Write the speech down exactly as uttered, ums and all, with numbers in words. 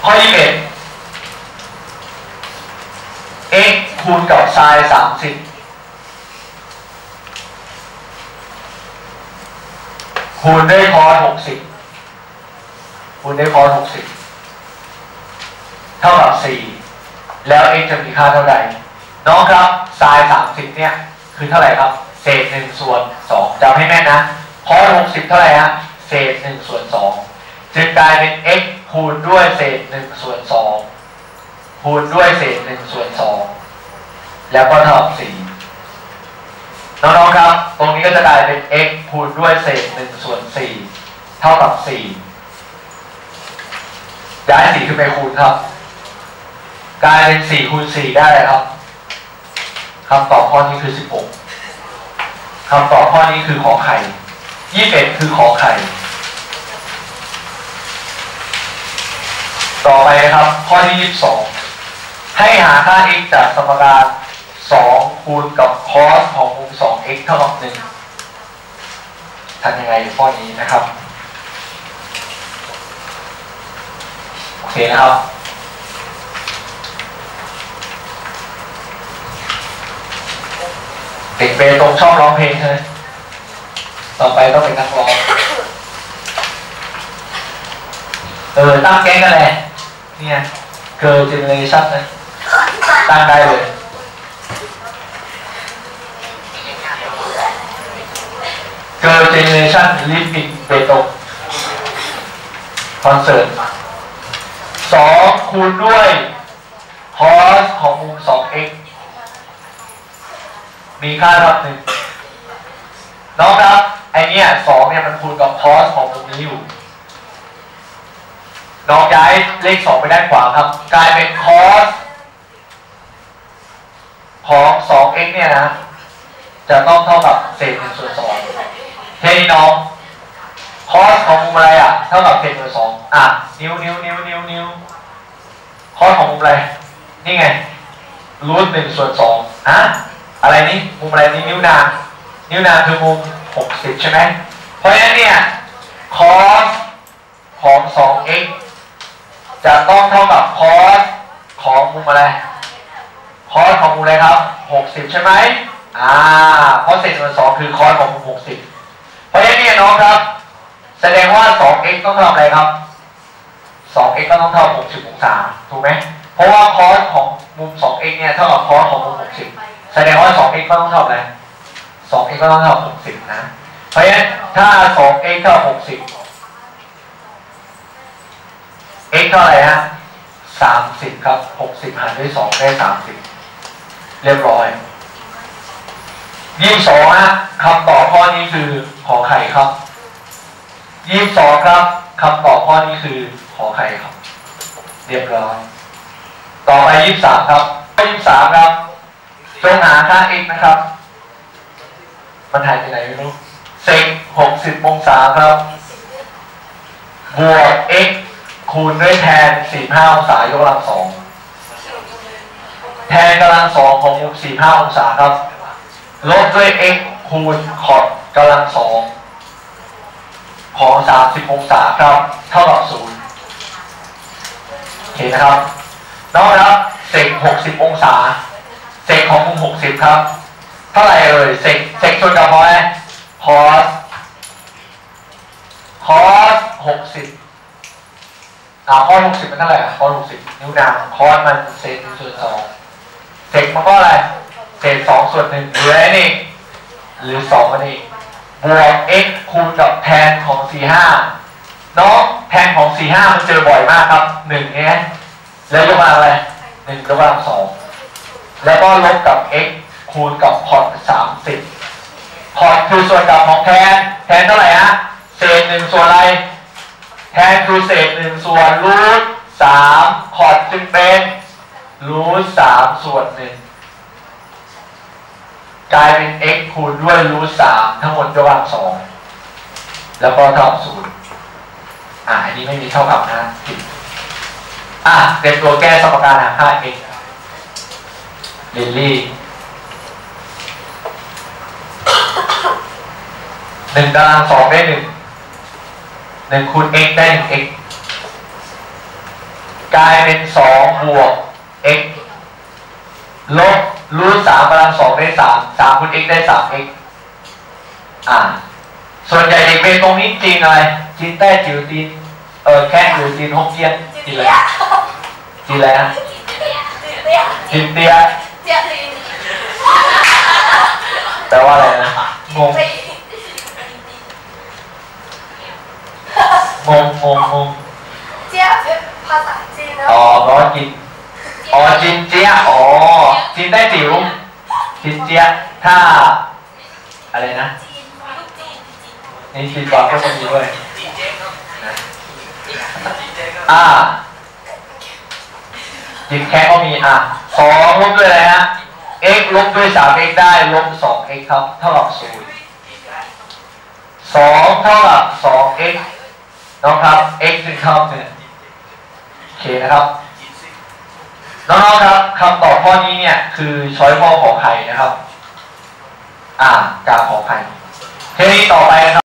ข้อยี่สิบเอ็ด x คูณกับไซน์สามสิบคูณด้วยคอสหกสิบคูณด้วยคอสหกสิบเท่ากับสี่แล้ว x จะมีค่าเท่าใดน้องครับไซน์สามสิบเนี่ยคือเท่าไหร่ครับเศษหนึ่งส่วนสองจำให้แม่นนะคอสหกสิบเท่าไหร่ฮะเศษหนึ่งส่วนสองจึงกลายเป็น x คูณด้วยเศษหนึ่งส่วนสองคูณด้วยเศษหนึ่งส่วนสองแล้วก็เท่ากับสี่น้องๆครับตรงนี้ก็จะกลายเป็น x คูณด้วยเศษหนึ่งส่วนสี่เท่ากับสี่ย้ายสี่ขึ้นไปคูณครับกลายเป็นสี่คูณสี่ได้เลยครับคำตอบข้อนี้คือสิบหกคำตอบข้อนี้คือขอไข่ยี่สิบเอ็ดคือขอไข่ต่อไปนะครับข้อที่ยี่สิบสองให้หาค่า x จากสมการสองคูณกับคอสของมุม สอง x เท่ากับหนึ่งทำยังไงข้อนี้นะครับโอเคนะครับเด็กเบตงชอบร้องเพลงใช่ไหมต่อไปต้องเป็นนักร้องเออตั้งแก๊งกันแหละเนี่ยเกิร์ลเจเนเรชั่นนะตั้งได้เลยเกิร์ลเจเนเรชั่นลิฟติ้งเบตงคอนเสิร์ตสองคูณด้วยคอสของมุม สอง x มีค่าเท่าหนึ่งน้องครับไอเนี้ยสองเนี่ยมันคูณกับคอสของมุมนี้อยู่น้องย้ายเลขสองไปด้านขวาครับกลายเป็นคอสของ สอง x เนี่ยนะจะต้องเท่ากับเศษหนึ่งส่วนสองเฮ้ยน้องคอสของมุมอะไรอ่ะเท่ากับเศษส่วนสองอ่ะนิ้วนิ้วนิ้วนิ้วนิ้วคอสของมุมอะไรนี่ไงรูทหนึ่งส่วนสองอ่ะอะไรนี่มุมอะไรนี่นิ้วนางนิ้วนางคือมุมหกสิบใช่ไหมเพราะฉะนั้นเนี่ยคอสของ สอง x จะต้องเท่ากับคอสของมุมอะไรคอสของมุมอะไรครับหกสิบใช่ไหมอ่าเพราะเศษส่วนสองคือคอสของมุมหกสิบเพราะฉะนั้นเนี่ยน้องครับแสดงว่า สอง x ต้องเท่าอะไรครับ สอง x ก็ต้องเท่าหกสิบองศาถูกไหมเพราะว่าคอสของมุม สอง x เนี่ยเท่ากับคอสของมุมหกสิบแสดงว่า สอง x ก็ต้องเท่าอะไร สอง x ก็ต้องเท่าหกสิบนะเพราะฉะนั้นถ้า สอง x เท่าหกสิบ x เท่าไหร่ฮะสามสิบครับหกสิบหารด้วยสองได้สามสิบเรียบร้อยยี่สิบสองฮะคำตอบข้อนี้คือขอไข่ครับยี่สิบสองครับคำตอบข้อนี้คือขอไข่ครับเรียบร้อยต่อไปยี่สิบสามครับยี่สิบสามครับจงหาค่า x นะครับมันหายไปไหนไม่รู้เซกหกสิบองศาครับบวก x คูณด้วยแทนสี่สิบห้าองศายกกำลังสองแทนกำลังสองของมุมสี่สิบห้าองศาครับลบด้วย x คูณคอสกำลังสองของสามสิบองศาครับเท่ากับศูนย์โอเคนะครับน้องครับเซกหกสิบองศาเซกของมุมหกสิบครับเท่าไหร่เอ่ยเซกเซกส่วนกับคอสคอสคอสหกสิบอ่าคอสหกสิบมันเท่าไหร่คอสหกสิบนิ้วนางคอสมันเศษหนึ่งส่วนสองเซกมันก็อะไรเศษสองส่วนหนึ่งหรืออะไรนี่หรือสองอันนี้บวก x คูณกับแทนของสี่สิบห้าน้องแทนของสี่สิบห้ามันเจอบ่อยมากครับหนึ่งเนี่ยแล้วยกมาอะไรหนึ่งยกกำลังสองแล้วก็ลบกับ x คูณกับคอสสามสิบคอสคือส่วนกับของแทนแทนเท่าไหร่ฮะเศษหนึ่งส่วนอะไรแทนคือเศษหนึ่งส่วนรูทสามคอสจึงเป็นรูทสามส่วนหนึ่งกลายเป็น x คูณด้วยรูทสามทั้งหมดยกกำลังสองแล้วก็เท่ากับศูนย์อ่าอันนี้ไม่มีเท่ากับนะผิดอ่ะเตรียมตัวแก้สมการหาค่า x ลิลลี่หนึ่งกำลังสองได้หนึ่งหนึ่งคูณ x ได้หนึ่ง x กลายเป็นสองบวก x ลบรูทสามกำลังสองได้สามสามคูณ x ได้สาม x อ่าส่วนใหญ่เด็กเป็นตรงนี้จีนอะไรจีนแต้จิ๋วจีนเออแค่หรือจีนฮกเกี้ยนจีนอะไรจีนอะไรนะจีนเตี้ยแปลว่าอะไรนะงงงงงงงงเจี๊ยบภาษาจีนนะอ๋อแปลว่าจีนอ๋อจีนเจี๊ยอ๋อจีนแต้จิ๋วจีนเจี๊ยถ้าอะไรนะนี่จีนบอลก็มีด้วยอ่าจีนแค่ก็มีอ่ะสองลบด้วยอะไรฮะ x ลบด้วย สาม x ได้ลบ สอง x ครับเท่ากับศูนย์สองเท่ากับ สอง x น้องครับ x ถึงเท่าเนี่ยโอเคนะครับน้องๆครับคำตอบข้อนี้เนี่ยคือช้อยข้อขอไข่นะครับอ่าจากขอไข่ทีนี้ต่อไปนะครับ